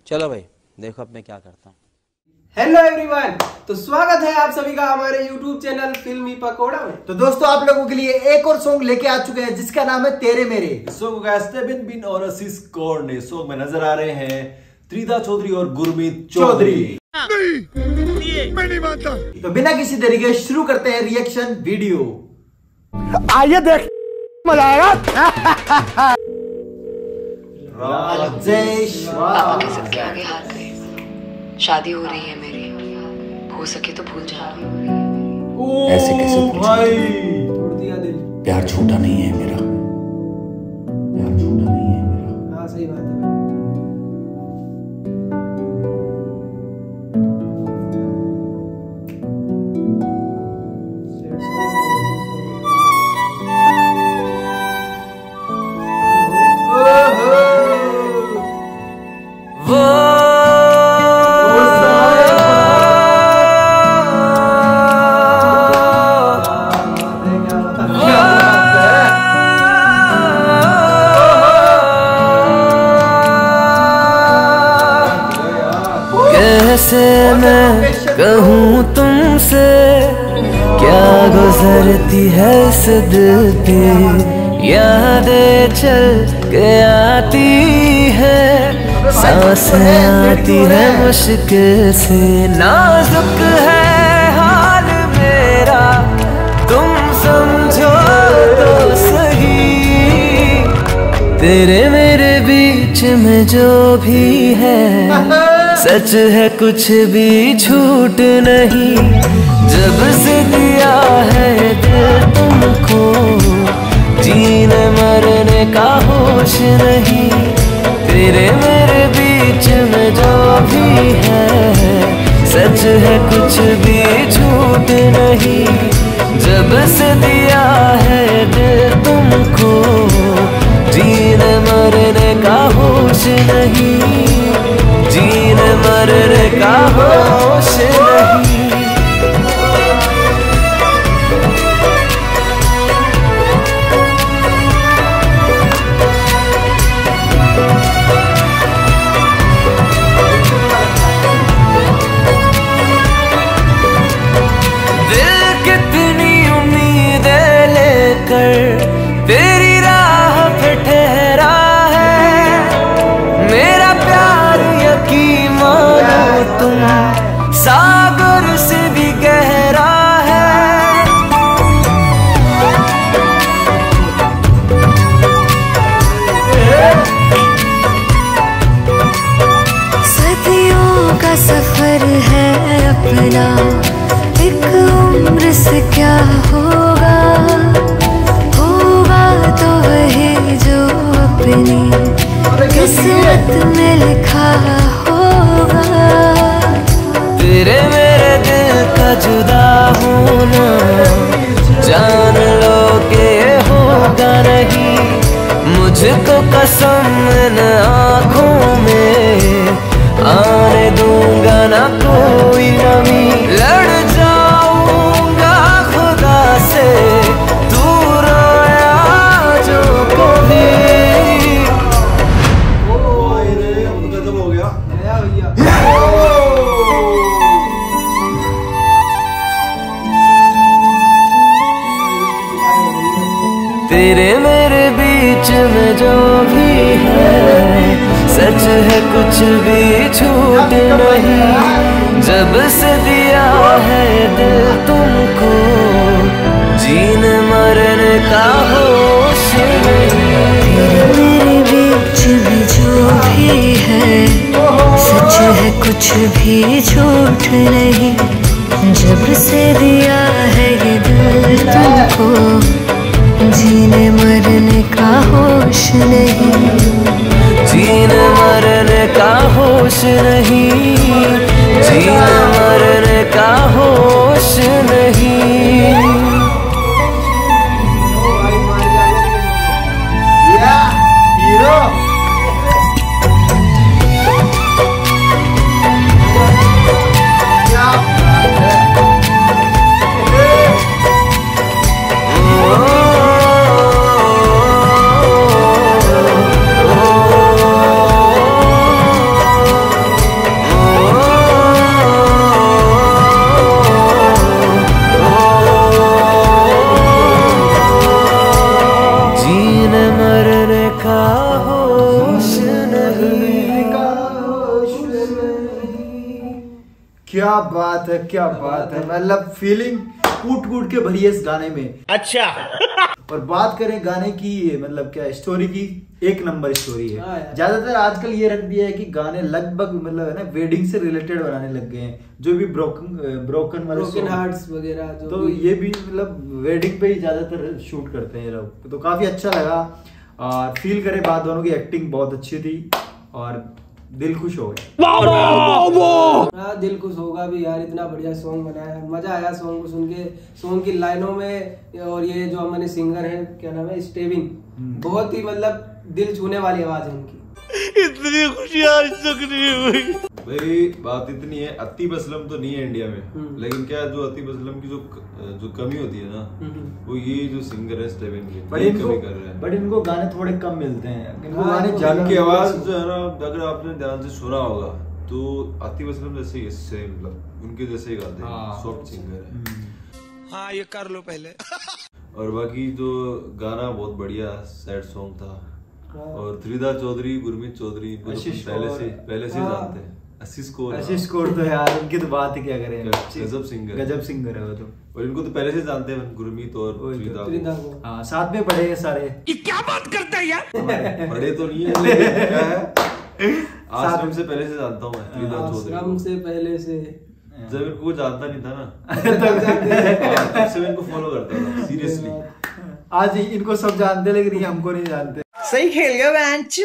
चलो भाई देखो अब मैं क्या करता हूँ। हेलो एवरीवन, तो स्वागत है आप सभी का हमारे YouTube चैनल फिल्मी पकोड़ा में। तो दोस्तों आप लोगों के लिए एक और सॉन्ग लेके आ चुके हैं जिसका नाम है तेरे मेरे। सॉन्ग गाया स्टेबिन बिन और असीस कौर ने। सॉन्ग में नजर आ रहे हैं त्रिधा चौधरी और गुरमीत चौधरी। नहीं, मैं नहीं मानता। तो बिना किसी देरी के शुरू करते हैं रिएक्शन वीडियो। आइए देख मजा आएगा। राजेश पापा के सबके आगे हार गए। शादी हो रही है मेरी, हो सके तो भूल जाना। ऐसे कैसे भाई तोड़ दिया दिल। प्यार झूठा नहीं है मेरा, प्यार झूठा नहीं है मेरा। हाँ सही बात है। कैसे मैं कहूँ तुमसे क्या गुजरती है इस दिल पे, यादें चल के आती है, सांसें आती है मुश्किल से। नाजुक है हाल मेरा, तुम समझो तो सही। तेरे मेरे बीच में जो भी है सच है, कुछ भी झूठ नहीं। जब से दिया है दिल तुमको, जीने मरने का होश नहीं। तेरे मेरे बीच में जो भी है सच है, कुछ भी झूठ नहीं। जब से दिया है दिल तुमको, जीने मरने का होश नहीं, जीने मरने का होश नहीं। दिल कितनी उम्मीदें लेकर तेरी राह पे ठहरा है। मेरा प्यार यकीन मानो तुम, सागर से भी गहरा है। सदियों का सफर है अपना, एक उम्र से क्या होगा, होगा तो वही जो अपनी किस्मत में लिखा होगा। तेरे मेरे दिल का जुदा होना, जान लो के होगा नहीं। मुझको कसम इन आँखों में आने दूंगा ना कोई नमी। लड़ जाऊंगा खुदा से, दूर आया जो कभी। खत्म हो गया भैया तेरे मेरे बीच में जो भी है सच है, कुछ भी झूठ नहीं। जब से दिया है दिल तुमको, जीने मरने का होश नहीं। मेरे बीच में जो भी है सच है, कुछ भी झूठ नहीं। जब से दिया है ये दिल तुमको, जीने मरने का होश नहीं, जीने मरने का होश नहीं, जीने मरने का होश नहीं। हीरो क्या बात है, क्या बात है। मतलब फीलिंग कूट कूट के भरी है इस गाने में। अच्छा। और बात करें गाने की, मतलब क्या स्टोरी की, एक नंबर स्टोरी है। ज्यादातर आजकल ये रख दिया है कि गाने लगभग मतलब है ना वेडिंग से रिलेटेड बनाने लग गए हैं, जो भी ब्रोकन हार्ट्स वगैरह, तो ये भी मतलब वेडिंग पे ही ज्यादातर शूट करते हैं लोग। तो काफी अच्छा लगा और फील करे बात, दोनों की एक्टिंग बहुत अच्छी थी और दिल खुश हो गया। हाँ, दिल खुश होगा भी यार, इतना बढ़िया सॉन्ग बनाया, मजा आया सॉन्ग को सुन के। सॉन्ग की लाइनों में और ये जो हमारे सिंगर है, क्या नाम है, स्टेविन, बहुत ही मतलब दिल छूने वाली आवाज है इनकी। इतनी खुशी आज तक नहीं हुई भाई। बात इतनी है, आतिफ असलम तो नहीं है इंडिया में, लेकिन क्या जो आतिफ असलम की जो कमी होती है ना, वो ये जो सिंगर है स्टेविन की कमी कर रहे हैं। बट इनको गाने थोड़े कम मिलते हैं, इनको गाने ज्यादा की आवाज जो है ना, अगर आपने ध्यान से सुना होगा तो आतिफ असलम जैसे ही सेम मतलब उनके जैसे ही गाते हैं, सॉफ्ट सिंगर है। हाँ, ये कर लो पहले। और बाकी जो गाना बहुत बढ़िया सैड सॉन्ग था। और त्रिधा चौधरी, गुरमीत चौधरी पहले से जानते हैं। आशीष कौर तो यार उनकी तो बात ही क्या करें, गजब सिंगर है वो तो। और इनको तो पहले से जानते हैं, गुरमीत और त्रिधा को। हाँ, साथ में पढ़े हैं सारे। ये क्या बात करता है यार? पढ़े तो नहीं है, लेकिन क्या है, आश्रम से पहले से जानता हूँ मैं त्रिधा चौधरी। आश्रम से पहले से, जब इनको जानता नहीं था ना, तब से मैं इनको फॉलो करता था सीरियसली। आज इनको सब जानते, लेकिन ये हमको नहीं जानते। सही खेल गया बेंच।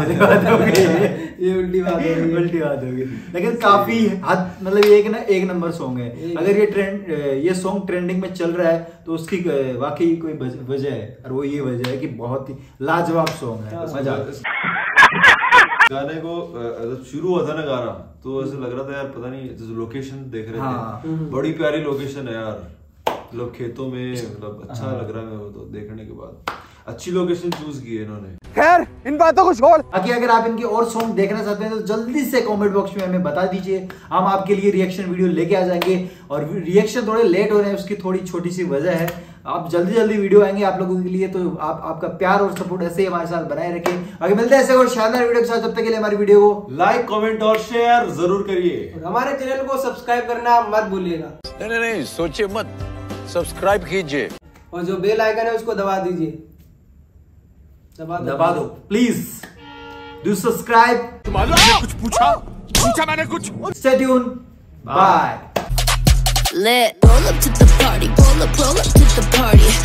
ये उल्टी बात होगी। लेकिन काफी हद मतलब एक नंबर सॉन्ग है। अगर ये सॉन्ग ट्रेंडिंग में चल रहा है तो उसकी वाकई कोई वजह है, और वो ये वजह है कि बहुत ही लाजवाब सॉन्ग है। मजा गाने को शुरू हुआ था ना गाना, तो ऐसे लग रहा था यार, पता नहीं, जैसे लोकेशन देख रहे थे, बड़ी प्यारी लोकेशन है यार, मतलब खेतों में, मतलब अच्छा लग रहा है मेरे को तो देखने के बाद। अच्छी लोकेशन चूज की है इन्होंने। खैर, इन बातों को छोड़। बाकी अगर आप इनके और सॉन्ग देखना चाहते हैं तो जल्दी से कमेंट बॉक्स में हमें बता दीजिए, हम आपके लिए रिएक्शन वीडियो लेके आ जाएंगे। और रिएक्शन थोड़े लेट हो रहे हैं, उसकी थोड़ी छोटी सी वजह है। आप जल्दी वीडियो आएंगे आप लोगों के लिए, तो आपका प्यार और सपोर्ट ऐसे ही हमारे साथ बनाए रखें। आगे मिलते हैं ऐसे और शानदार वीडियो के साथ। जब तक के लिए हमारी वीडियो को लाइक, कमेंट और शेयर जरूर करिए। हमारे चैनल को सब्सक्राइब करना मत भूलिएगा। नहीं, सोचिए मत, सब्सक्राइब कीजिए और जो बेल आइकन है उसको दबा दीजिए, दबा दो प्लीज। Do subscribe. मैंने कुछ पूछा मैंने कुछ। Stay tuned. Bye. Lit, roll up to the party, roll up to the party.